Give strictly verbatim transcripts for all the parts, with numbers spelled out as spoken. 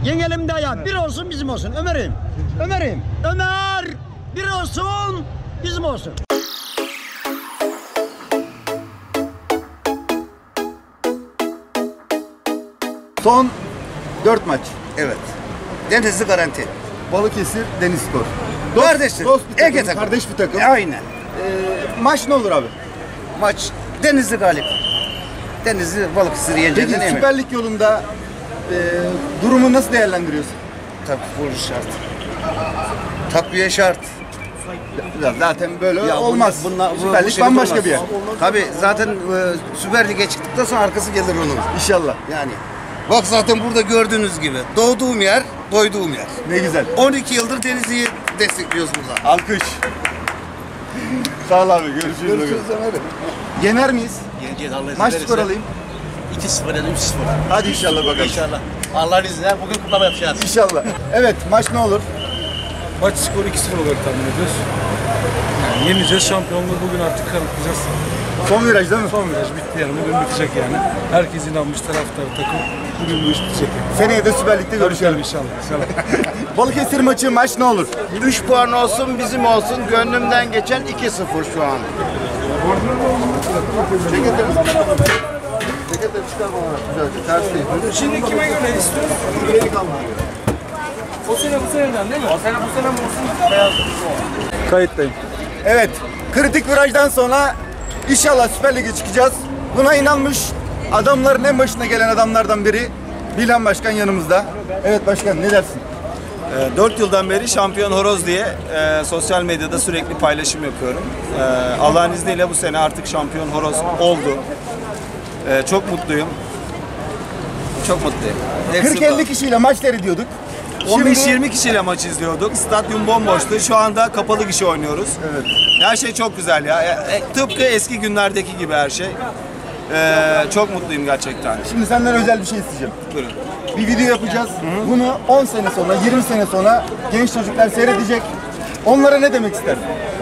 Yenelim de ya. Bir olsun bizim olsun. Ömer'im. Ömer'im. Ömer. Bir olsun bizim olsun. Son dört maç. Evet. Denizli garanti. Balıkesir, Denizspor. Kardeşim. Dost bir takım, Ege takım. kardeş bir takım. E, aynen. Ee, maç ne olur abi? Maç Denizli galip. Denizli Balıkesir Peki yeneceğinden eminim. Süper Lig yolunda e, durumu nasıl değerlendiriyorsun? Tabii bu şart. Takviye şart. Zaten böyle Ya olmaz. bunla- bu- Süper bu Lig şey bambaşka olmaz. bir yer. Tabii zaten e, Süper Lig'e çıktıktan sonra arkası gelir onun. İnşallah. Yani bak zaten burada gördüğünüz gibi doğduğum yer, doyduğum yer. Ne güzel. on iki yıldır Denizli'yi destekliyoruz burada. Alkış. Sağ ol abi. Görüşürüz. Görüşürüz Ömer'im. Yener miyiz? Yeneceğiz Allah'ın izniyle. Maç skor alayım. iki sıfır ya da üç sıfır. Hadi inşallah bakalım. İnşallah. Allah'ın izniyle bugün kutlama yapacağız. İnşallah. Evet, maç ne olur? Maç skoru iki sıfır olarak tahmin ediyoruz. Yani yeneceğiz, şampiyonluğu bugün artık kanıtlayacağız. Son viraj değil mi? Son viraj bitti yani, bugün bitecek yani. Herkes inanmış, taraftar, takım. Bugün bu iş bitecek yani. Seneye de Süper Lig'de görüşelim. İnşallah, inşallah. Balıkesir maçı, maç ne olur? üç puan olsun bizim olsun. Gönlümden geçen iki sıfır şu an. Ceketleri çıkarma olarak güzelce, ters değil. Şimdi kime göre istiyorsun? O sene bu seneden değil mi? O sene bu sene mi olsun? Beyaz. Kayıttayım. Evet, kritik virajdan sonra inşallah Süper Lig'e çıkacağız. Buna inanmış adamların en başına gelen adamlardan biri Bilhan Başkan yanımızda. Evet başkan, ne dersin? dört yıldan beri Şampiyon Horoz diye e, sosyal medyada sürekli paylaşım yapıyorum. E, Allah'ın izniyle bu sene artık Şampiyon Horoz oldu. E, çok mutluyum. Çok mutluyum. Hepsi kırk elli kişiyle maç seyrediyorduk. on beş Şimdi- yirmi kişiyle maç izliyorduk. Stadyum bomboştu. Şu anda kapalı gişe oynuyoruz. Evet. Her şey çok güzel ya. E, e, tıpkı eski günlerdeki gibi her şey. E, çok mutluyum gerçekten. Şimdi senden özel bir şey isteyeceğim. Buyurun. Bir video yapacağız. Bunu on sene sonra, yirmi sene sonra genç çocuklar seyredecek. Onlara ne demek ister?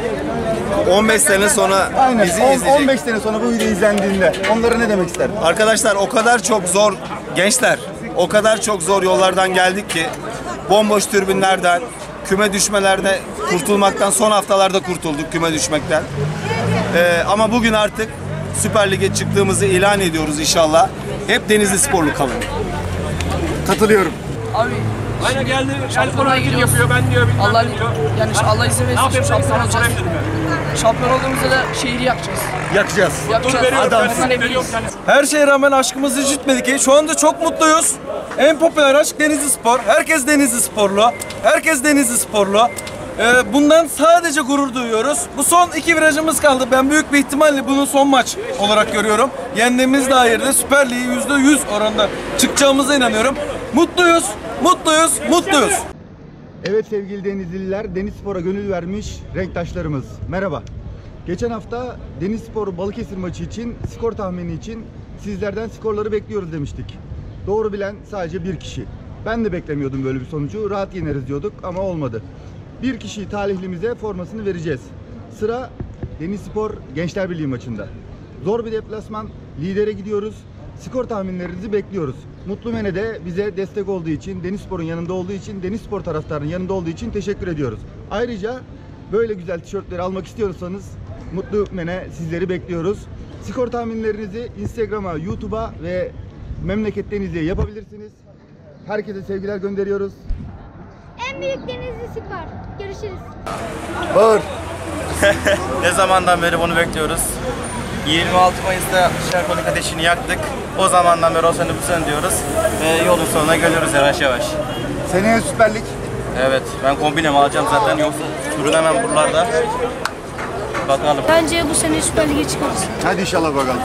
on beş sene sonra Aynen. bizi on, izleyecek. on beş sene sonra bu video izlendiğinde onlara ne demek ister? Arkadaşlar o kadar çok zor gençler, o kadar çok zor yollardan geldik ki bomboş tribünlerden, küme düşmelerde kurtulmaktan son haftalarda kurtulduk küme düşmekten. Ee, ama bugün artık Süper Lig'e çıktığımızı ilan ediyoruz inşallah. Hep Denizli sporlu kalın. Katılıyorum. Abi aynen geldi. Şampiyonluğa gidiyoruz. Yapıyor, ben diyor, Allah yani Allah izin verirse şampiyon olacağız. Şampiyon olduğumuzda da şehri yakacağız. Yakacağız. Yakacağız. Adamsın. Her şeye rağmen aşkımızı jitmedik ki şu anda çok mutluyuz. En popüler aşk Denizli Spor. Herkes Denizli Sporlu. Herkes Denizli Sporlu. Ee, bundan sadece gurur duyuyoruz. Bu son iki virajımız kaldı. Ben büyük bir ihtimalle bunu son maç olarak görüyorum. Yendiğimiz dairede Süper Lig'e yüzde yüz oranda çıkacağımıza inanıyorum. Mutluyuz, mutluyuz, mutluyuz. Evet sevgili Denizliler, Denizspor'a gönül vermiş renktaşlarımız. Merhaba. Geçen hafta Denizspor Balıkesir maçı için, skor tahmini için sizlerden skorları bekliyoruz demiştik. Doğru bilen sadece bir kişi. Ben de beklemiyordum böyle bir sonucu. Rahat yeneriz diyorduk ama olmadı. Bir kişi talihlimize formasını vereceğiz. Sıra Denizspor Gençler Birliği maçında. Zor bir deplasman, lidere gidiyoruz. Skor tahminlerinizi bekliyoruz. Mutlu Mene de bize destek olduğu için, Denizspor'un yanında olduğu için, Denizspor taraftarının yanında olduğu için teşekkür ediyoruz. Ayrıca böyle güzel tişörtleri almak istiyorsanız Mutlu Mene sizleri bekliyoruz. Skor tahminlerinizi Instagram'a, YouTube'a ve Memleket Denizli'ye yapabilirsiniz. Herkese sevgiler gönderiyoruz. En büyük Denizli Spor. Görüşürüz. Bağır. Ne zamandan beri bunu bekliyoruz. yirmi altı Mayıs'ta şampiyonluk ateşini yaktık. O zamandan beri o sene bu sene diyoruz. Ve yolun sonuna geliyoruz yavaş yavaş. Seneye Süper Lig. Evet, ben kombinemi alacağım zaten, yoksa sürünemem buralarda. Bakalım. Bence bu sene Süper Lig'e çıkarız. Hadi inşallah bakalım.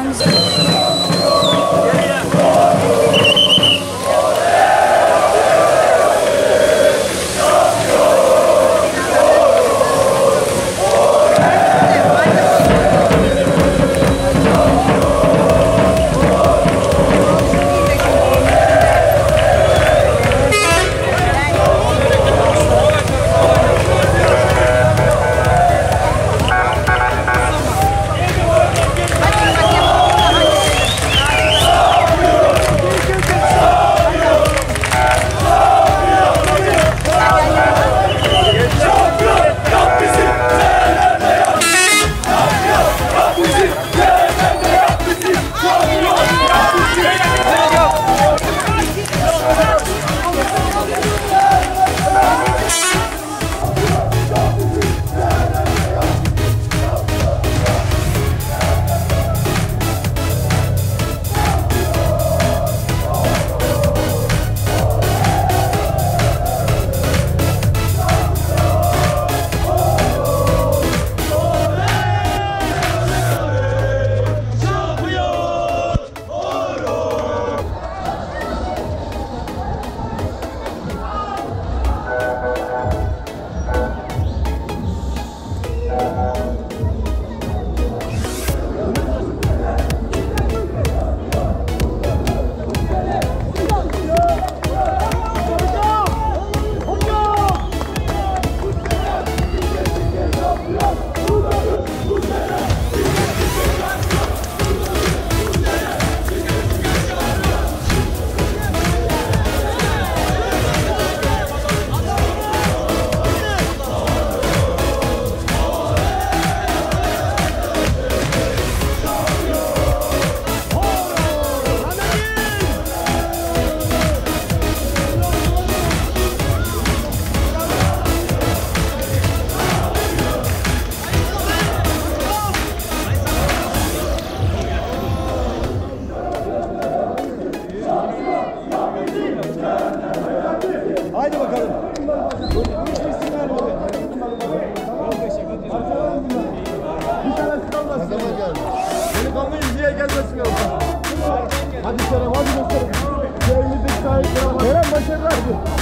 Delikanlı yüzüğe gelmesin yoksa. Hadi Kerem, hadi gösterin. Köyümüzdeki sahipleri. Kerem başarılar.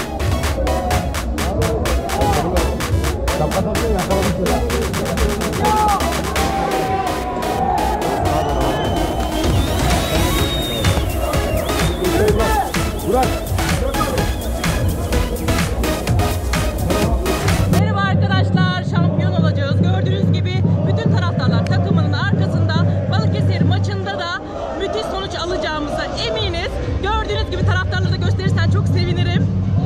Kapatalım, yakaladık. Burak. Merhaba arkadaşlar, şampiyon olacağız. Gördüğünüz gibi bütün taraftarlar takımının arkasında. Balıkesir maçında da müthiş sonuç alacağımıza eminiz. Gördüğünüz gibi taraftarları da gösterirsen çok sevinirim.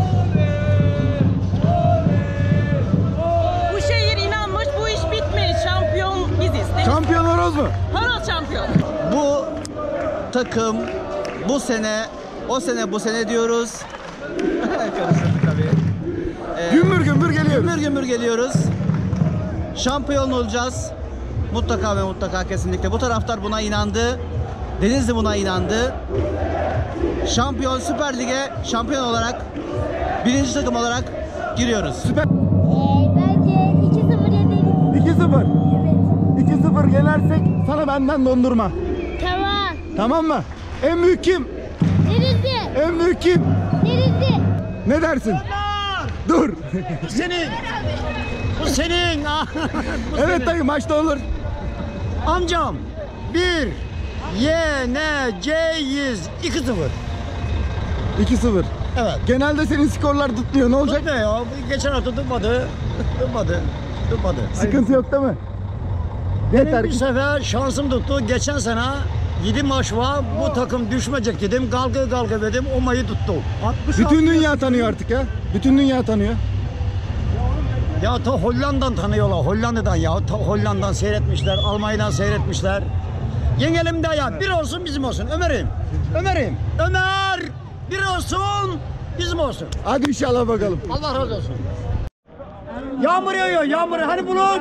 Bu şehir inanmış, bu iş bitmiş. Şampiyon biziz. Şampiyon horoz mu? Horoz şampiyon. Bu takım bu sene, o sene bu sene diyoruz. Karıştırdık tabii. Ee, Gümbür gümbür geliyoruz. Gümbür gümbür geliyoruz. Şampiyon olacağız. Mutlaka ve mutlaka kesinlikle. Bu taraftar buna inandı. Denizli buna inandı. Şampiyon Süper Lig'e şampiyon olarak birinci takım olarak giriyoruz. Süper. Ee, bence iki sıfır yeneriz. iki sıfır. Evet. iki sıfır yenersek sana benden dondurma. Tamam. Tamam mı? En büyük kim? Denizli. En büyük kim? Denizli. Ne dersin? Dur. Bu senin. Bu senin. Bu Evet senin. dayı, maçta olur. Amcam. Bir. Yeneceğiz. iki sıfır. iki sıfır. Evet. Genelde senin skorlar tutmuyor. Ne olacak? Tutmuyor ya. Geçen hafta tutmadı. Tutmadı. Tutmadı. Sıkıntı yok değil mi? Benim Yeter bir ki. sefer şansım tuttu. Geçen sene yedi maç var. Bu takım düşmeyecek dedim. Galgı galgı dedim. O mayı tuttu. Bütün dünya tanıyor artık ya. Bütün dünya tanıyor. Ya ta Hollanda'dan tanıyorlar. Hollanda'dan ya. Ta Hollanda'dan seyretmişler. Almanya'dan seyretmişler. Yengelim de ya. Bir olsun bizim olsun. Ömer'im. Ömer'im. Ömer. Bir olsun bizim olsun. Hadi inşallah bakalım. Allah razı olsun. Yağmur yağıyor. Yağmur. Hani bulut.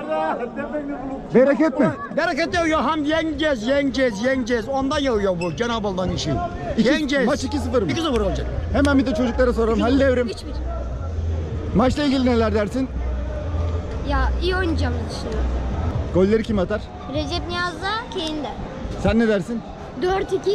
Bereket mi? Bereket yağıyor. Ham yeneceğiz, yeneceğiz, yeneceğiz. Ondan yağıyor bu Cenab-ı Allah'ın işi. İki- Yeneceğiz. maç iki sıfır mı? iki sıfır olacak. Hemen bir de çocuklara soralım. Halil Evrim. üç bir. Maçla ilgili neler dersin? Ya iyi oynayacağımızı düşünüyorum. Golleri kim atar? Recep Niyaz'la Kane'de. Sen ne dersin? dört iki.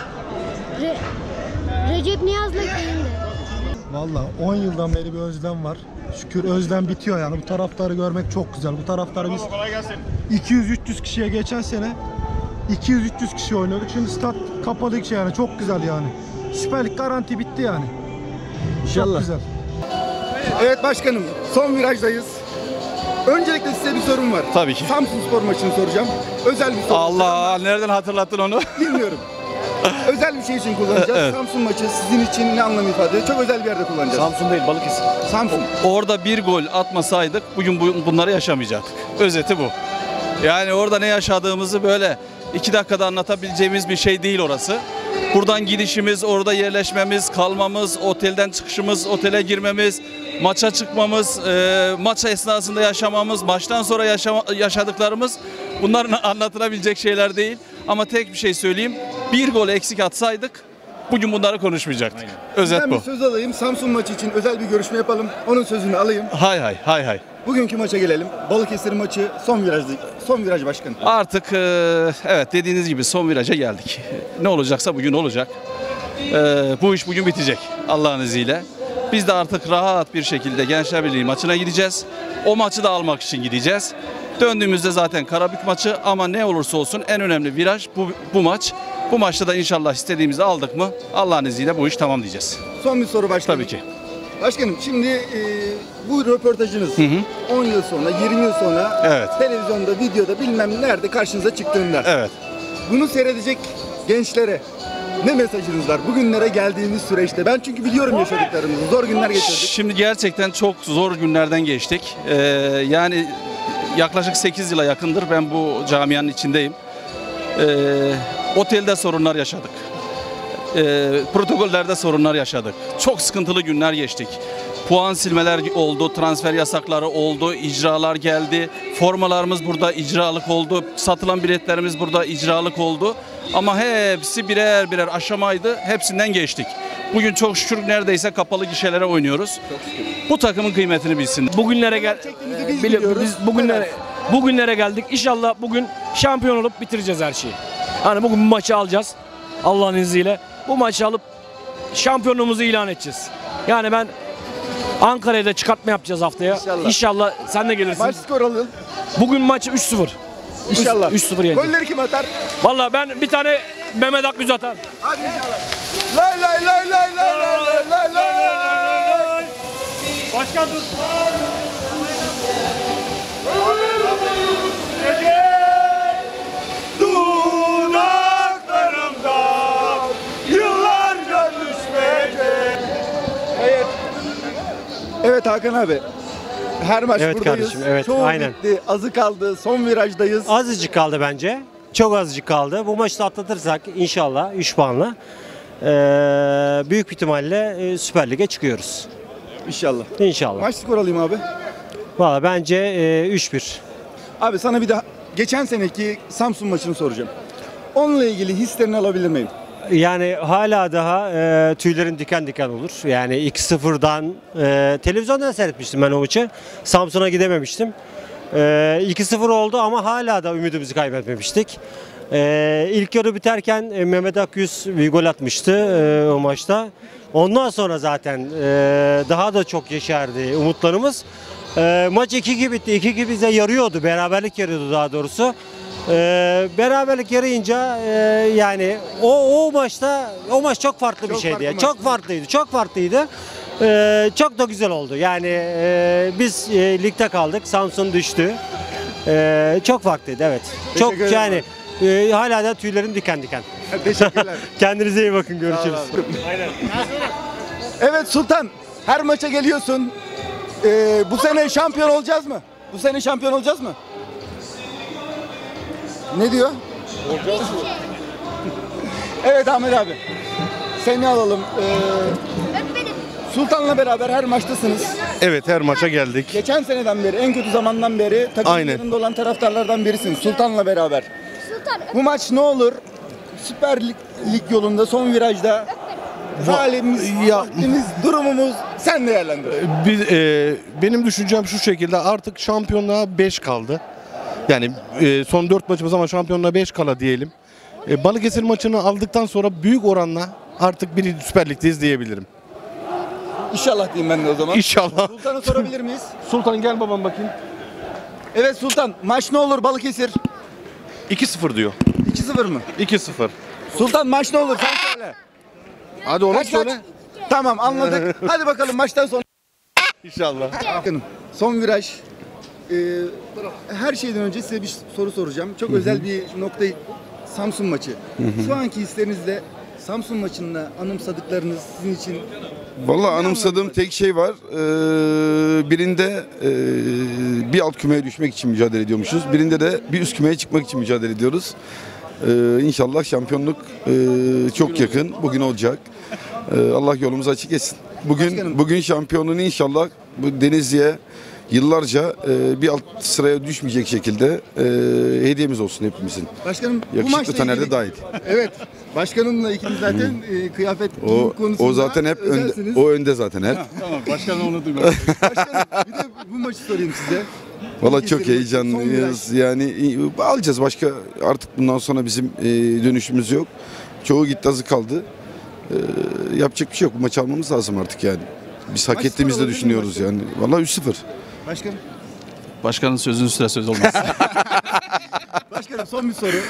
Re Recep Niyaz'la Kane'de. Valla on yıldan beri bir özlem var. Şükür özlem bitiyor yani. Bu taraftarı görmek çok güzel. Bu taraftarı biz iki yüz üç yüz kişiye geçen sene iki yüz üç yüz kişi oynuyorduk. Şimdi stat kapalı şey yani. Çok güzel yani. Süper Lig garanti bitti yani. İnşallah. Çok güzel. Evet başkanım, son virajdayız. Öncelikle size bir sorum var. Tabii ki. Samsunspor maçını soracağım. Özel bir soru. Allah, nereden hatırlattın onu? Bilmiyorum. Özel bir şey için kullanacağız. Evet. Samsun maçı sizin için ne anlam ifade ediyor? Çok özel bir yerde kullanacağız. Samsun değil, Balıkesir. Samsun. Orada bir gol atmasaydık bugün bu- bunları yaşamayacaktık. Özeti bu. Yani orada ne yaşadığımızı böyle iki dakikada anlatabileceğimiz bir şey değil orası. Buradan gidişimiz, orada yerleşmemiz, kalmamız, otelden çıkışımız, otele girmemiz, maça çıkmamız, e, maç esnasında yaşamamız, maçtan sonra yaşama, yaşadıklarımız bunların anlatılabilecek şeyler değil. Ama tek bir şey söyleyeyim, bir gol eksik atsaydık bugün bunları konuşmayacaktık. Özet Ben bu. bir söz alayım. Samsun maçı için özel bir görüşme yapalım. Onun sözünü alayım. Hay hay hay hay. Bugünkü maça gelelim. Balıkesir maçı son virajdı. Son viraj başkanım. Artık e, evet dediğiniz gibi son viraja geldik. Ne olacaksa bugün olacak. E, bu iş bugün bitecek Allah'ın izniyle. Biz de artık rahat bir şekilde Gençler Birliği maçına gideceğiz. O maçı da almak için gideceğiz. Döndüğümüzde zaten Karabük maçı ama ne olursa olsun en önemli viraj bu, bu maç. Bu maçta da inşallah istediğimizi aldık mı Allah'ın izniyle bu iş tamam diyeceğiz. Son bir soru başkanım. Tabii ki. Başkanım şimdi e, bu röportajınız on yıl sonra, yirmi yıl sonra Evet. televizyonda, videoda bilmem nerede karşınıza çıktığında. Evet. Bunu seyredecek gençlere ne mesajınız var bugünlere geldiğimiz süreçte? Ben çünkü biliyorum yaşadıklarımızı, zor günler geçirdik. Şimdi gerçekten çok zor günlerden geçtik. Ee, yani yaklaşık sekiz yıla yakındır ben bu camianın içindeyim. Ee, otelde sorunlar yaşadık. Ee, protokollerde sorunlar yaşadık. Çok sıkıntılı günler geçtik. Puan silmeler oldu, transfer yasakları oldu, icralar geldi. Formalarımız burada icralık oldu, satılan biletlerimiz burada icralık oldu. Ama hepsi birer birer aşamaydı, hepsinden geçtik. Bugün çok şükür neredeyse kapalı gişelere oynuyoruz. Bu takımın kıymetini bilsin. Bugünlere gel biz Bili- biliyoruz. biz bugünlere bugünlere geldik. İnşallah bugün şampiyon olup bitireceğiz her şeyi. Hani bugün bu maçı alacağız. Allah'ın izniyle. Bu maçı alıp şampiyonluğumuzu ilan edeceğiz. Yani ben Ankara'ya da çıkartma yapacağız haftaya. İnşallah. İnşallah sen de gelirsin. Maç skoru alın. Bugün maç üç sıfır. İnşallah. üç sıfır yeneceğiz. Golleri kim atar? Vallahi ben bir tane Mehmet Akgüz atar. Hadi inşallah. Lay lay lay lay lay lay lay lay lay. Başkan dur. Dudaklarımda yıllarca düşmeyecek. Evet. Evet Hakan abi. Her maç Evet buradayız. kardeşim, evet, Çoğu aynen. bitti. Azı kaldı. Son virajdayız. Azıcık kaldı bence. Çok azıcık kaldı. Bu maçı da atlatırsak inşallah üç puanla eee, büyük ihtimalle eee, Süper Lig'e çıkıyoruz. İnşallah. İnşallah. Maç skoru alayım abi. Valla bence eee, üç bir. Abi sana bir de geçen seneki Samsun maçını soracağım. Onunla ilgili hislerini alabilir miyim? Yani hala daha eee, tüylerin diken diken olur. Yani iki sıfırdan eee, televizyondan seyretmiştim ben o maçı. Samsun'a gidememiştim. Eee, iki sıfır oldu ama hala da ümidimizi kaybetmemiştik. Eee ilk yarı biterken e, Mehmet Akyüz bir gol atmıştı e, o maçta. Ondan sonra zaten e, daha da çok yeşerdi umutlarımız. E, maç iki iki bitti. iki iki bize yarıyordu. Beraberlik yarıyordu daha doğrusu. E, beraberlik yarayınca e, yani o o maçta o maç çok farklı bir Çok şeydi. farklı ya. maçtı. Çok farklıydı. Çok farklıydı. E, çok da güzel oldu. Yani e, biz e, ligde kaldık. Samsun düştü. E, çok farklıydı evet. Çok Teşekkür ederim yani e, hala da tüylerim diken diken. Teşekkürler. Kendinize iyi bakın. Görüşürüz. Evet Sultan, her maça geliyorsun. Ee, bu sene şampiyon olacağız mı? Bu sene şampiyon olacağız mı? Ne diyor? Olacağız. Evet Ahmet abi. Seni alalım. Ee, Sultan'la beraber her maçtasınız. Evet, her maça geldik. Geçen seneden beri, en kötü zamandan beri takımın Aynen. yanında olan taraftarlardan birisin. Sultan'la beraber. Bu maç ne olur? Süper Lig, Lig yolunda son virajda halimiz, Ya- vaktimiz, durumumuz sen değerlendir. Biz, e, benim düşüncem şu şekilde, artık şampiyonluğa beş kaldı. Yani e, son dört maçımız ama şampiyonluğa beş kala diyelim. E, Balıkesir maçını aldıktan sonra büyük oranla artık bir Süper Lig'deyiz diyebilirim. İnşallah diyeyim ben de o zaman. İnşallah. Sultan'a sorabilir miyiz? Sultan gel babam bakayım. Evet Sultan, maç ne olur Balıkesir? iki sıfır diyor. iki sıfır mı? iki sıfır. Sultan maç ne olur sen söyle. Hadi onu Kaç söyle. kaç? Tamam anladık. Hadi bakalım maçtan sonra. İnşallah. Bakın son viraj. Ee, her şeyden önce size bir soru soracağım. Çok özel bir noktayı. Samsun maçı. Hı hı. Şu anki hislerinizle Samsun maçında anımsadıklarınız sizin için. Vallahi anımsadığım tek şey var. Ee, birinde ee, bir alt kümeye düşmek için mücadele ediyormuşuz. Birinde de bir üst kümeye çıkmak için mücadele ediyoruz. Ee, İnşallah şampiyonluk ee, çok yakın. Bugün olacak. Ee, Allah yolumuzu açık etsin. Bugün bugün şampiyonluğunu inşallah bu Denizli'ye yıllarca ee, bir alt sıraya düşmeyecek şekilde ee, hediyemiz olsun hepimizin. Başkanım bu Yakışıklı maçla Taner de ilgili. dahil. Evet. Başkanımla ikiniz zaten e, kıyafet O, giyim konusunda o zaten hep önde, özelsiniz. o önde zaten hep. Ha, tamam başkanım onu duymadım. Başkanım bir de bu maçı sorayım size. Valla çok Balıkesir'in son heyecanlıyız. Yani e, alacağız. Başka artık bundan sonra bizim e, dönüşümüz yok. Çoğu gitti, azı kaldı. E, yapacak bir şey yok. Bu maçı almamız lazım artık yani. Biz hak Maç ettiğimizi skoru de olabilir mi düşünüyoruz yani. Valla üç sıfır. Başkanım. Başkanın sözünün üstüne söz olmaz. Başkanım son bir soru.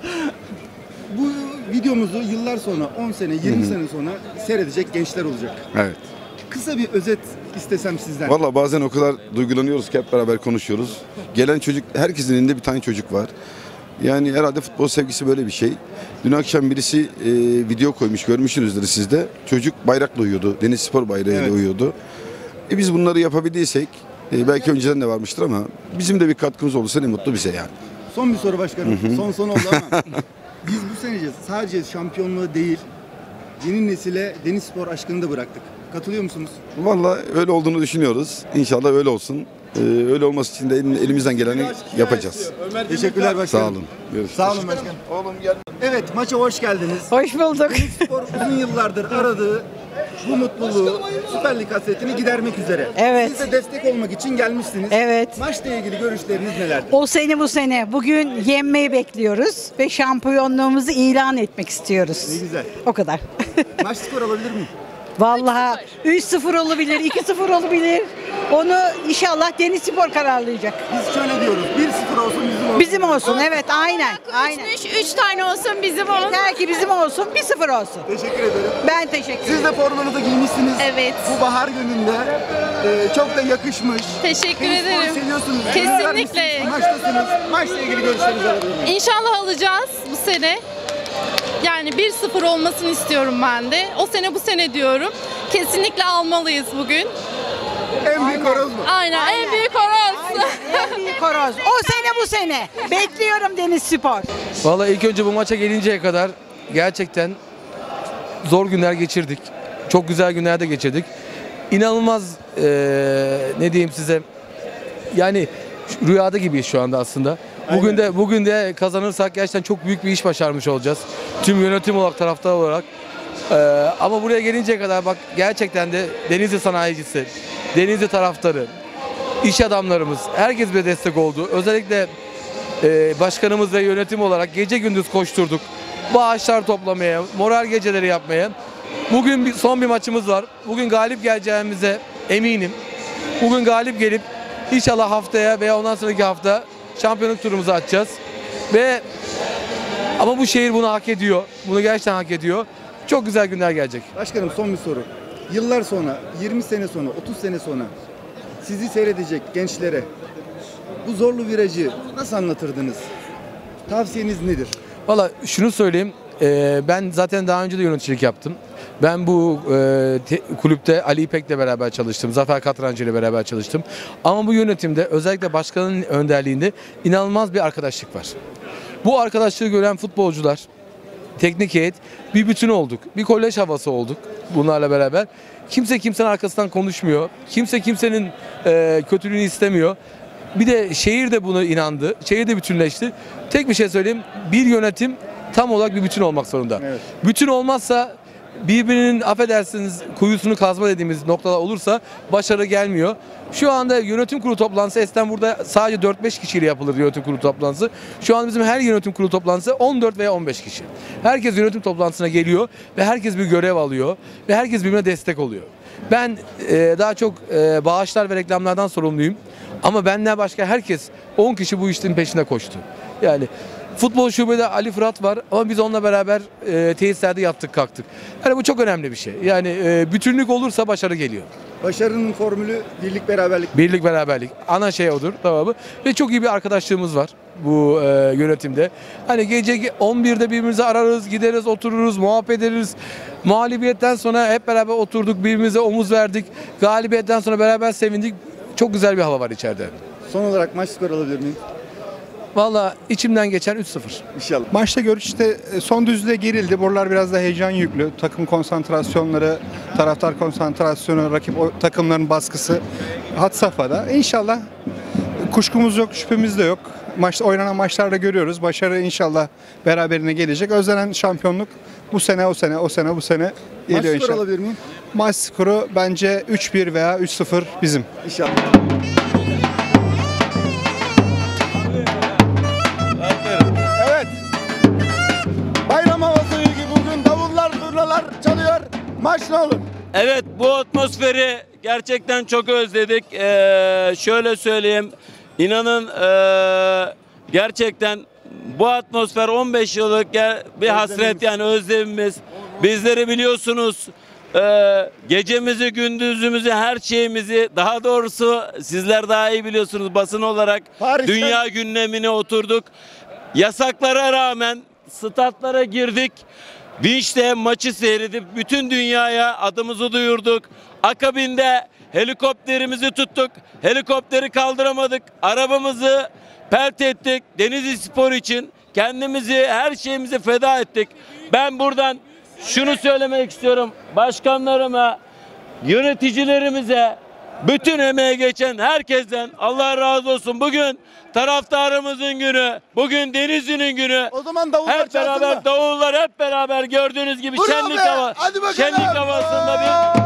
Bu videomuzu yıllar sonra on sene yirmi Hı hı. sene sonra seyredecek gençler olacak. Evet. Kısa bir özet istesem sizden. Valla bazen o kadar duygulanıyoruz ki hep beraber konuşuyoruz. Gelen çocuk, herkesin elinde bir tane çocuk var. Yani herhalde futbol sevgisi böyle bir şey. Dün akşam birisi e, video koymuş, görmüşsünüzdür siz de. Çocuk bayrakla uyuyordu. Denizspor bayrağıyla Evet. uyuyordu. E biz bunları yapabildiysek, e, belki önceden de varmıştır ama bizim de bir katkımız olursa ne mutlu bize yani. Son bir soru başkanım. Hı hı. Son son oldu ama biz bu sene sadece şampiyonluğu değil yeni nesile Denizspor aşkını da bıraktık. Katılıyor musunuz? Valla öyle olduğunu düşünüyoruz. İnşallah öyle olsun. Ee, öyle olması için de elim- elimizden geleni yapacağız. Teşekkürler başkanım. Sağ olun. Görüşürüz. Sağ olun başkanım. Oğlum gel. Evet maça hoş geldiniz. Hoş bulduk. Denizspor uzun yıllardır aradığı bu mutluluğu, Süper Lig hasretini gidermek üzere. Evet. Siz de destek olmak için gelmişsiniz. Evet. Maçla ilgili görüşleriniz nelerdir? O sene bu sene. Bugün yenmeyi bekliyoruz ve şampiyonluğumuzu ilan etmek istiyoruz. Ne güzel. O kadar. Maç skor alabilir miyim? Vallahi üç sıfır olabilir, iki sıfır olabilir. Onu inşallah Denizspor kararlayacak. Biz şöyle diyoruz. bir sıfır olsun bizim olsun. Bizim olsun, evet, aynen. Aynen. üç tane olsun bizim olsun. Yeter ki bizim olsun, bir sıfır olsun. Teşekkür ederim. Ben teşekkür ederim. Siz de formanızı giymişsiniz. Evet. Bu bahar gününde e, çok da yakışmış. Teşekkür Denizspor'u ederim. seviyorsunuz. Kesinlikle. Gönül vermişsiniz, Maçtasınız. Maçla ilgili görüşlerinizi alabilir miyim? İnşallah alacağız bu sene. Yani bir sıfır olmasını istiyorum ben de. O sene bu sene diyorum. Kesinlikle almalıyız bugün. En büyük horoz mu? Aynen, Aynen. en büyük horoz. En büyük horoz. O sene bu sene. Bekliyorum Denizspor. Vallahi ilk önce bu maça gelinceye kadar gerçekten zor günler geçirdik. Çok güzel günler de geçirdik. İnanılmaz eee, ne diyeyim size, yani rüyada gibiyiz şu anda aslında. Bugün de bugün de kazanırsak gerçekten çok büyük bir iş başarmış olacağız. Tüm yönetim olarak, taraftar olarak. Ee, ama buraya gelinceye kadar bak gerçekten de Denizli sanayicisi, Denizli taraftarı, iş adamlarımız, herkes bize destek oldu. Özellikle e, başkanımız ve yönetim olarak gece gündüz koşturduk. Bağışlar toplamaya, moral geceleri yapmaya. Bugün bir, son bir maçımız var. Bugün galip geleceğimize eminim. Bugün galip gelip inşallah haftaya veya ondan sonraki hafta şampiyonluk turumuzu açacağız. Ve ama bu şehir bunu hak ediyor. Bunu gerçekten hak ediyor. Çok güzel günler gelecek. Başkanım, son bir soru. Yıllar sonra, yirmi sene sonra, otuz sene sonra sizi seyredecek gençlere bu zorlu virajı nasıl anlatırdınız? Tavsiyeniz nedir? Valla şunu söyleyeyim. e, ben zaten daha önce de yöneticilik yaptım. Ben bu e, te, kulüpte Ali İpek'le beraber çalıştım. Zafer Katrancı ile beraber çalıştım. Ama bu yönetimde özellikle başkanın önderliğinde inanılmaz bir arkadaşlık var. Bu arkadaşlığı gören futbolcular, teknik heyet bir bütün olduk. Bir kolej havası olduk bunlarla beraber. Kimse kimsenin arkasından konuşmuyor. Kimse kimsenin e, kötülüğünü istemiyor. Bir de şehir de buna inandı. Şehir de bütünleşti. Tek bir şey söyleyeyim. Bir yönetim tam olarak bir bütün olmak zorunda. Evet. Bütün olmazsa, birbirinin affedersiniz kuyusunu kazma dediğimiz noktalar olursa başarı gelmiyor. Şu anda yönetim kurulu toplantısı eskiden burada sadece dört beş kişiyle yapılır yönetim kurulu toplantısı. Şu an bizim her yönetim kurulu toplantısı on dört veya on beş kişi. Herkes yönetim toplantısına geliyor ve herkes bir görev alıyor ve herkes birbirine destek oluyor. Ben e, daha çok e, bağışlar ve reklamlardan sorumluyum. Ama benden başka herkes on kişi bu işin peşinde koştu. Yani futbol şubede Ali Fırat var ama biz onunla beraber e, tesislerde yattık kalktık. Yani bu çok önemli bir şey. Yani e, bütünlük olursa başarı geliyor. Başarının formülü birlik, beraberlik. Birlik, beraberlik. Ana şey odur, tamam mı? Ve çok iyi bir arkadaşlığımız var bu e, yönetimde. Hani gece on birde birbirimizi ararız, gideriz, otururuz, muhabbet ederiz. Mağlubiyetten sonra hep beraber oturduk, birbirimize omuz verdik. Galibiyetten sonra beraber sevindik. Çok güzel bir hava var içeride. Son olarak maç skoru alabilir miyim? Valla içimden geçen üç sıfır. İnşallah. Maçta görüş işte son düzlüğe girildi. Buralar biraz da heyecan yüklü. Takım konsantrasyonları, taraftar konsantrasyonu, rakip o takımların baskısı had safhada. İnşallah kuşkumuz yok, şüphemiz de yok. Maç, oynanan maçlarda görüyoruz. Başarı inşallah beraberine gelecek. Özlenen şampiyonluk bu sene, o sene, o sene, bu sene geliyor Maç skoru inşallah. alabilir miyim? Maç skoru bence üç bir veya üç sıfır bizim. İnşallah. Evet. Bayram havası gibi bugün davullar, zurnalar çalıyor. Maç ne olur? Evet, bu atmosferi gerçekten çok özledik. Ee, şöyle söyleyeyim, inanın ee, gerçekten bu atmosfer on beş yıllık bir hasret, yani özlemimiz. Bizleri biliyorsunuz, ee, gecemizi, gündüzümüzü, her şeyimizi, daha doğrusu sizler daha iyi biliyorsunuz, basın olarak Paris'ten... dünya gündemine oturduk. Yasaklara rağmen statlara girdik. Vinç'te maçı seyredip bütün dünyaya adımızı duyurduk. Akabinde helikopterimizi tuttuk. Helikopteri kaldıramadık. Arabamızı pelt ettik. Denizlispor için kendimizi, her şeyimizi feda ettik. Ben buradan şunu söylemek istiyorum. Başkanlarıma, yöneticilerimize, bütün emeği geçen herkesten Allah razı olsun. Bugün taraftarımızın günü, bugün Denizli'nin günü. O zaman davullar hep beraber mı? davullar hep beraber gördüğünüz gibi Bravo şenlik be! hava, Hadi bakalım! şenlik havasında bir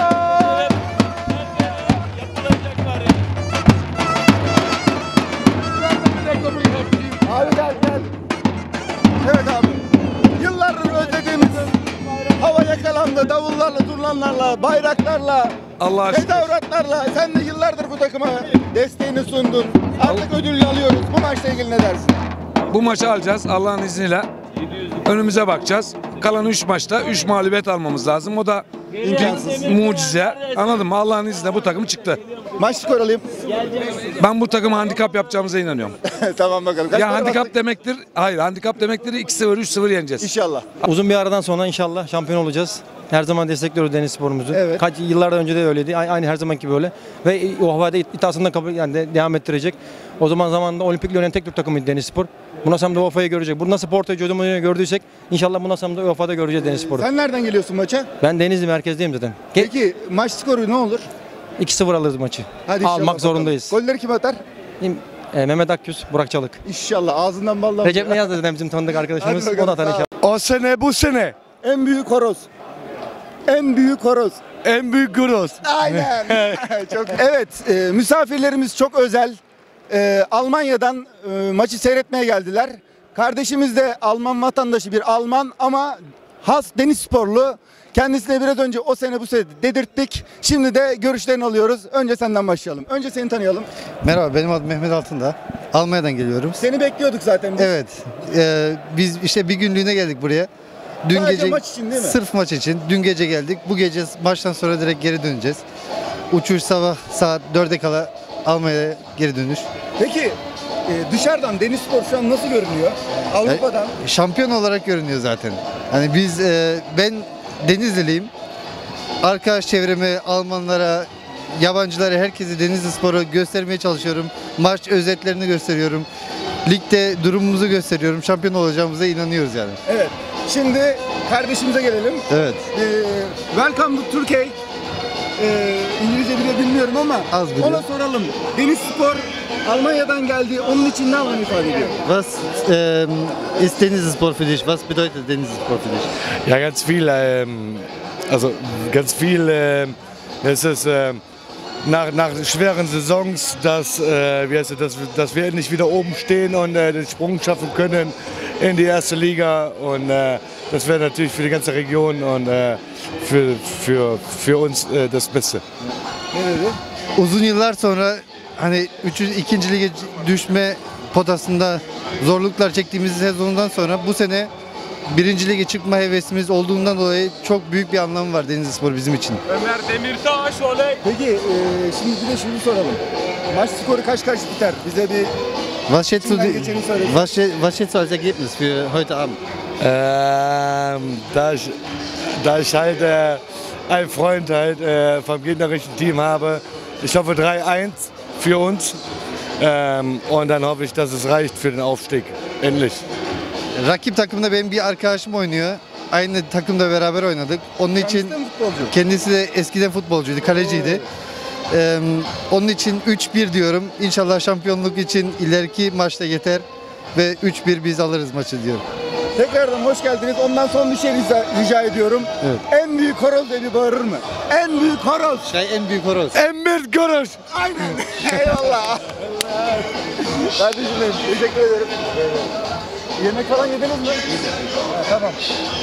Abi gel gel. Evet abi. Yıllardır özlediğimiz hava yakalandı. Davullarla, zurnalarla, bayraklarla, Allah aşkına. tezahüratlarla. Sen de yıllardır bu takıma desteğini sundun. Artık ödülünü alıyoruz. Bu maçla ilgili ne dersin? Bu maçı alacağız Allah'ın izniyle. Önümüze bakacağız. Kalan üç maçta üç mağlubiyet almamız lazım. O da İmkansız. mucize. Anladın mı? Allah'ın izniyle bu takım çıktı. Maç skor alayım. Ben bu takıma handikap yapacağımıza inanıyorum. Tamam bakalım. Kaç Ya para handikap bastık? demektir. Hayır, handikap demektir iki sıfır üç sıfır yeneceğiz. İnşallah. Uzun bir aradan sonra inşallah şampiyon olacağız. Her zaman destekliyoruz deniz sporumuzu. Evet. Kaç yıllardan önce de öyleydi. A- Aynı her zamanki gibi öyle. Ve o havada iddiasında kabul yani de- devam ettirecek. O zaman zamanında Olimpik Lyon'un tek Türk takımıydı deniz spor. Bundan sonra da U E F A'yı görecek. Bu nasıl Porto'yu Jose gördüysek inşallah bundan sonra da U E F A'da göreceğiz deniz sporu. Sen nereden geliyorsun maça? Ben Denizli merkezdeyim zaten. Peki maç skoru ne olur? iki sıfır alırız maçı. Hadi inşallah Almak bakalım. zorundayız. Golleri kim atar? E, Mehmet Akgüz, Burak Çalık. İnşallah ağzından ballam. Recep Niyaz da zaten bizim tanıdık arkadaşımız. Hadi O da atar bakalım, inşallah. O sene bu sene. En büyük horoz. En büyük horoz. En büyük gross. Aynen. Çok. Evet, e, misafirlerimiz çok özel. E, Almanya'dan e, maçı seyretmeye geldiler. Kardeşimiz de Alman vatandaşı, bir Alman ama has deniz sporlu. Kendisine biraz önce o sene bu sene dedirttik. Şimdi de görüşlerini alıyoruz. Önce senden başlayalım. Önce seni tanıyalım. Merhaba, benim adım Mehmet Altındağ. Almanya'dan geliyorum. Seni bekliyorduk zaten biz. Evet. e, biz işte bir günlüğüne geldik buraya. Dün Sadece gece maç için değil mi? Sırf maç için. Dün gece geldik. Bu gece maçtan sonra direkt geri döneceğiz. Uçuş sabah saat dörde kala Almanya'ya geri dönüş. Peki e, dışarıdan deniz spor şu an nasıl görünüyor? Avrupa'dan. E, şampiyon olarak görünüyor zaten. Hani biz e, ben Denizliliyim. Arkadaş çevreme, Almanlara, yabancılara, herkese Denizli Spor'u göstermeye çalışıyorum. Maç özetlerini gösteriyorum. Ligde durumumuzu gösteriyorum. Şampiyon olacağımıza inanıyoruz yani. Evet. Şimdi kardeşimize gelelim. Evet. Ee, welcome to Turkey. Ee, İngilizce bile bilmiyorum ama Az biliyorum. ona soralım. Deniz Spor Almanya'dan geldi. Onun için ne anlam ifade ediyor? Was ähm, ist Denizlispor für dich? Was bedeutet Denizlispor für dich? Ja, ganz viel, ähm, also ganz viel, ähm, es ist ähm, nach, nach schweren Saisons, dass, äh, wie heißt es, dass, dass wir endlich wieder oben stehen und äh, den Sprung schaffen können in die erste Liga und äh, das wäre natürlich für die ganze Region und äh, für, für, für uns äh, das Beste. Ne dedi? Uzun yıllar sonra hani üçüncü, ikinci lige düşme potasında zorluklar çektiğimiz sezondan sonra bu sene birinci lige çıkma hevesimiz olduğundan dolayı çok büyük bir anlamı var Denizlispor bizim için. Ömer Demirtaş oley. Peki e, şimdi bir de şunu soralım. Maç skoru kaç kaç biter? Bize bir Was schätzt du, İçinden geçeni söyle. was, schä- was schätzt du als Ergebnis für heute Abend? Ähm, da, ich, da ich halt äh, einen Freund halt äh, vom gegnerischen Team habe, ich hoffe drei eins für uns ähm, und dann hoffe ich, dass es reicht für den Aufstieg. Endlich. Rakip takımda benim bir arkadaşım oynuyor. Aynı takımda beraber oynadık. Onun için kendisi de eskiden futbolcuydu, kaleciydi. Ee, onun için üç bir diyorum. İnşallah şampiyonluk için ileriki maçta yeter ve üç bir biz alırız maçı diyorum. tekrardan hoş geldiniz. Ondan son bir şey rica, rica ediyorum. Evet. En büyük horoz diye bir bağırır mı? En büyük horoz. Şey en büyük horoz. En büyük horoz. Aynen. Eyvallah. Kardeşim benim, teşekkür ederim. Yemek falan yediniz mi? Ha, tamam.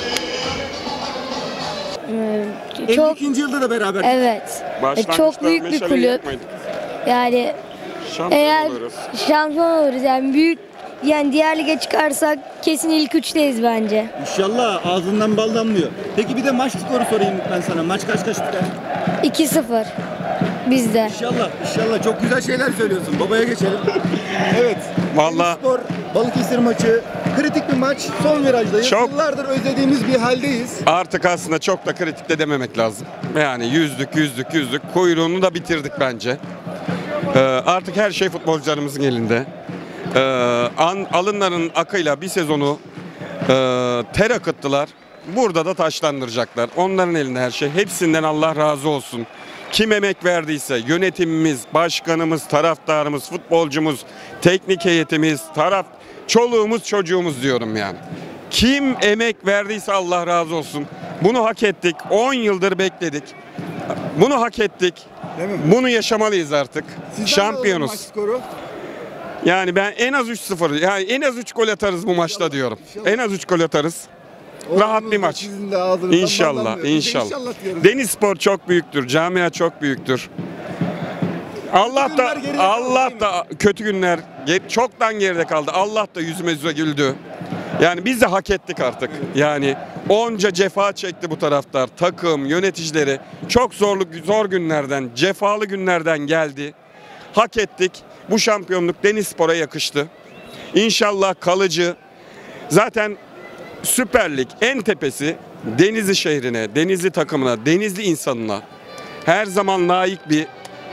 Ee, çok ikinci yılda da beraber. Evet. E, çok büyük bir kulüp. Yani Şampiyon eğer oluruz. şampiyon oluruz yani büyük yani diğer lige çıkarsak kesin ilk üçteyiz bence. İnşallah ağzından bal damlıyor. Peki bir de maç skoru sorayım ben sana. Maç kaç kaç biter? iki sıfır bizde. İnşallah, inşallah. Çok güzel şeyler söylüyorsun. Babaya geçelim. Evet. Vallahi Spor, Balıkesir maçı. Kritik bir maç. Son virajdayız. Çok. Yıllardır özlediğimiz bir haldeyiz. artık aslında çok da kritik de dememek lazım. Yani yüzdük, yüzdük, yüzdük. Kuyruğunu da bitirdik bence. Ee, artık her şey futbolcularımızın elinde. Ee, an, alınların akıyla bir sezonu e, ter akıttılar. Burada da taşlandıracaklar. Onların elinde her şey. Hepsinden Allah razı olsun. kim emek verdiyse yönetimimiz, başkanımız, taraftarımız, futbolcumuz, teknik heyetimiz, taraf, çoluğumuz, çocuğumuz diyorum yani. Kim emek verdiyse Allah razı olsun. Bunu hak ettik. on yıldır bekledik. Bunu hak ettik. Bunu yaşamalıyız artık. Şampiyonuz. Yani ben en az üç sıfır, yani en az üç gol atarız bu maçta diyorum. En az üç gol atarız. Rahat bir maç. İnşallah, inşallah. Denizspor çok büyüktür, camia çok büyüktür. Allah da Allah da kötü günler çoktan geride kaldı. Allah da yüzümüze güldü. Yani biz de hak ettik artık. Yani onca cefa çekti bu taraftar, takım, yöneticileri. Çok zorlu zor günlerden, cefalı günlerden geldi. Hak ettik. Bu şampiyonluk Denizspor'a yakıştı. İnşallah kalıcı. Zaten Süper Lig en tepesi Denizli şehrine, Denizli takımına, Denizli insanına her zaman layık bir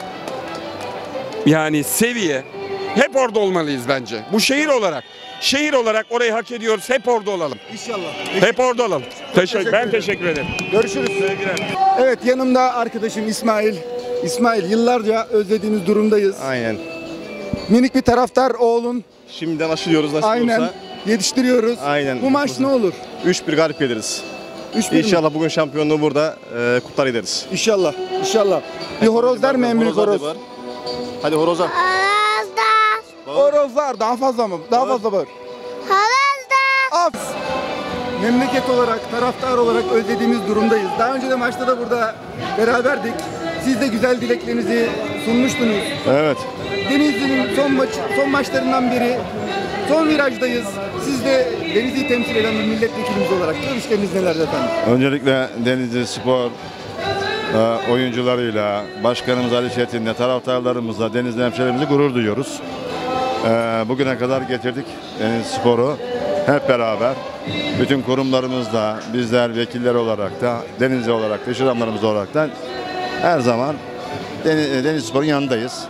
yani seviye. Hep orada olmalıyız bence. Bu şehir olarak. Şehir olarak orayı hak ediyoruz. Hep orada olalım. İnşallah. Hep orada olalım. Teşekkür, teşekkür ben ederim. teşekkür ederim. Görüşürüz. Evet, yanımda arkadaşım İsmail. İsmail, yıllarca özlediğimiz durumdayız. Aynen. Minik bir taraftar oğlun. Şimdiden aşılıyoruz nasıl Aynen. olursa. Yetiştiriyoruz. Aynen. Bu maç ne olur? üç bir galip geliriz. üç bir İnşallah bugün şampiyonluğu burada e, kutlar ederiz. İnşallah. İnşallah. Bir horoz der mi en büyük horoz? Hadi, hadi horoza. Horozlar daha fazla mı? Daha fazla bağır. Horozlar. Memleket olarak, taraftar olarak özlediğimiz durumdayız. Daha önce de maçta da burada beraberdik. Siz de güzel dileklerinizi sunmuştunuz. Evet. Denizli'nin son maç, son maçlarından biri. Son virajdayız. Siz de Denizli'yi temsil eden bir milletvekilimiz olarak görüşleriniz neler efendim? Öncelikle Denizli Spor e, oyuncularıyla, başkanımız Ali Çetin'le, taraftarlarımızla, Denizli hemşehrilerimizi gurur duyuyoruz. E, bugüne kadar getirdik Denizli Spor'u hep beraber. Bütün kurumlarımızla, bizler vekiller olarak da, Denizli olarak da, iş adamlarımız olarak da her zaman Deniz, Denizli Spor'un yanındayız.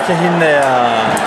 Kehinde ya.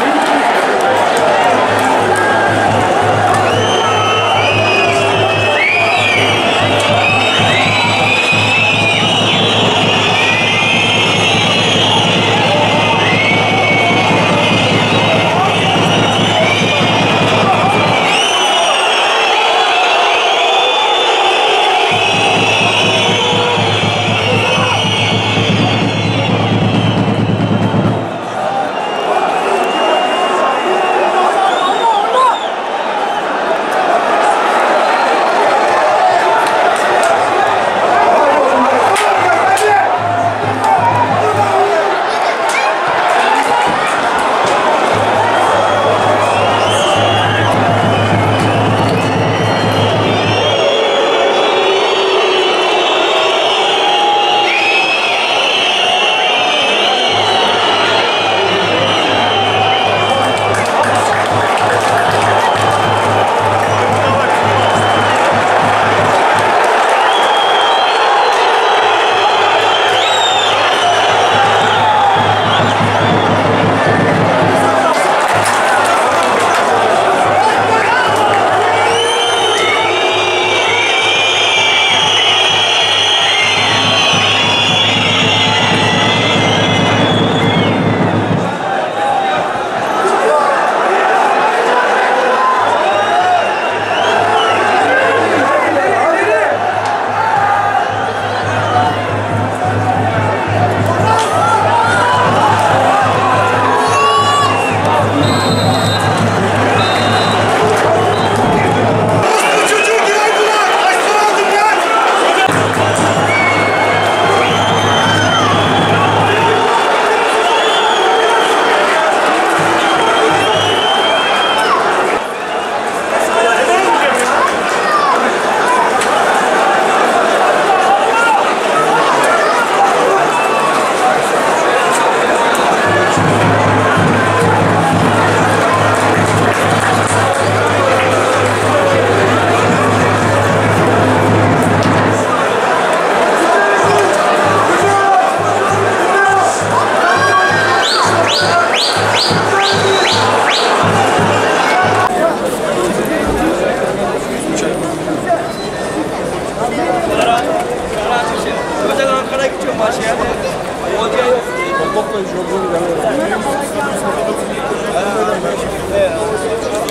Özel Ankara'ya gidiyorum başka. Hoca yok. Topla iş olduğunu görüyorum.